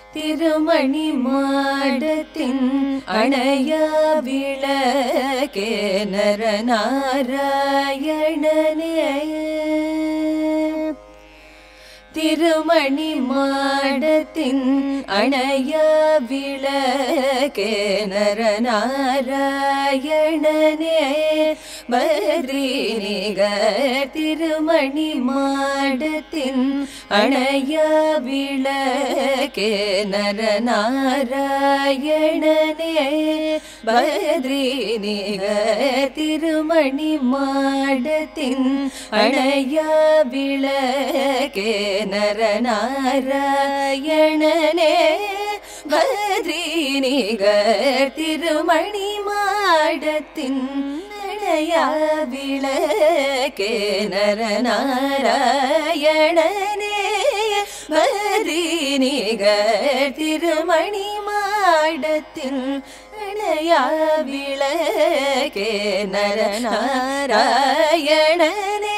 திருமணி மாடத்தின் அணைய விளக்கே நரநாராயணனே திருமணி மாடத்தின் அணைய விளக்கே நரநாராயணனே பத்ரிநிகர் திருமணி மாடத்தின் அணைய விளக்கே நரநாராயணனே பத்ரிநிகர் திருமணி மாடத்தின் அணைய விளக்கே நரநாராயணனே பத்ரிநிகர் திருமணி மாடத்தின் அணைய விளக்கே நரநாராயணனே பத்ரிநிகர் திருமணி மாடத்தின் அணைய விளக்கே நரநாராயணனே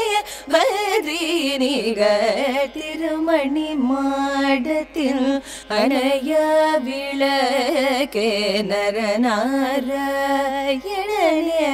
பத்ரிநிகர் திருமணி மாடத்தில் அணைய விளக்கே நரநாராயணனே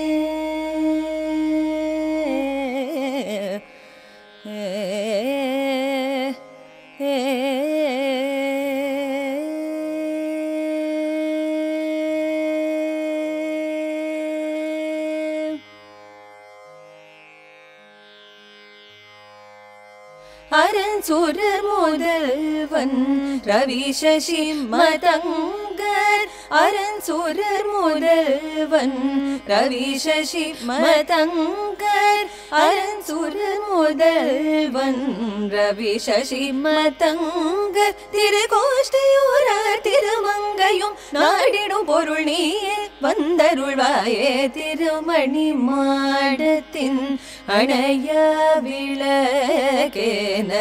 அரன் சுரர் முதல்வன் ரவி சசி மதங்கர் அரன் சுரர் முதல்வன் ரவி சசி மதங்கர் அரன் சுரர் முதல்வன் ரவி சசி மதங்கர் திருகோஷ்டியூரர் திருமங்கையும் நாடிடும் பொருள் நீயே வந்தருள்வாயே திருமணி மாடத்தின் அணைய விளக்கே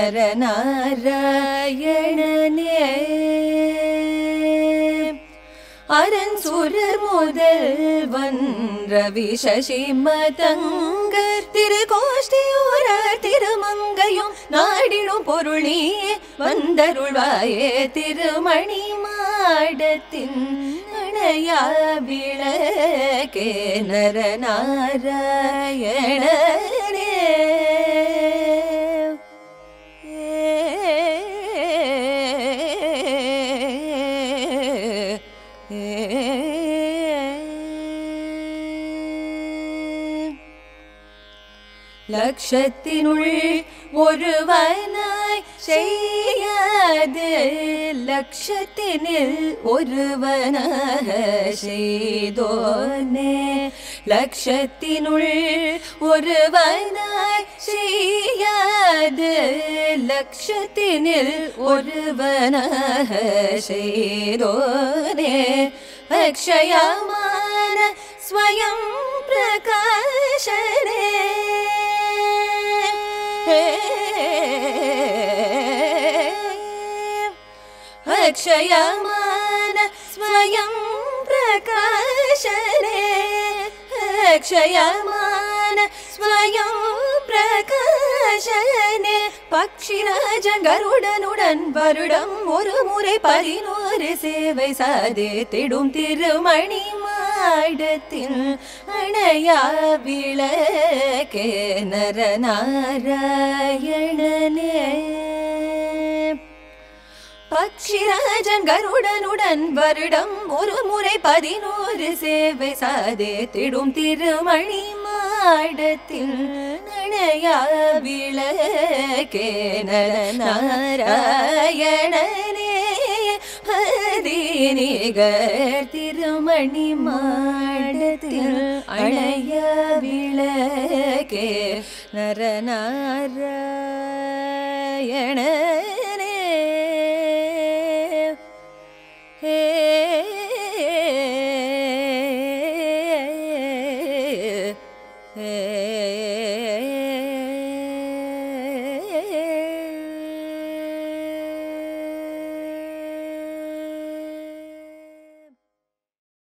நரநாராயணனே அரன் சுரர் முதல்வன் ரவி சசி மதங்கர் திருகோஷ்டியூரர் திருமங்கையும் நாடிடும் பொருள் நீயே வந்தருள்வாயே திருமணி மாடத்தின் அணைய விளக்கே நரநாராயணனே லட்சத்தினுள் ஒருவனாய் செய்யாது லட்சத்தினில் ஒருவனாக செய்தோனே லட்சத்தினுள் ஒருவனாய் செய்யாது லட்சத்தினில் ஒருவனாக செய்தோனே அக்ஷயமான ஸ்வயம் பிரகாசனே அக்ஷயமான ஸ்வயம் பிரகாசனே அக்ஷயமான ஸ்வயம் பிரகாசனே பக்ஷிராஜன் கருடனுடன் வருடம் ஒரு முறை 11 சேவை சாதித்திடும் திருமணி மாடத்தின் அணைய விளக்கே நரநாராயணனே பக்ஷிராஜன் கருடனுடன் வருடம் ஒரு முறை 11 சேவை சாதித்திடும் திருமணி மாடத்தில் அணைய விளக்கே நரநாராயணனே பத்ரிநிகர் திருமணி மாடத்தில் அணைய விளக்கே நரநாராயணனே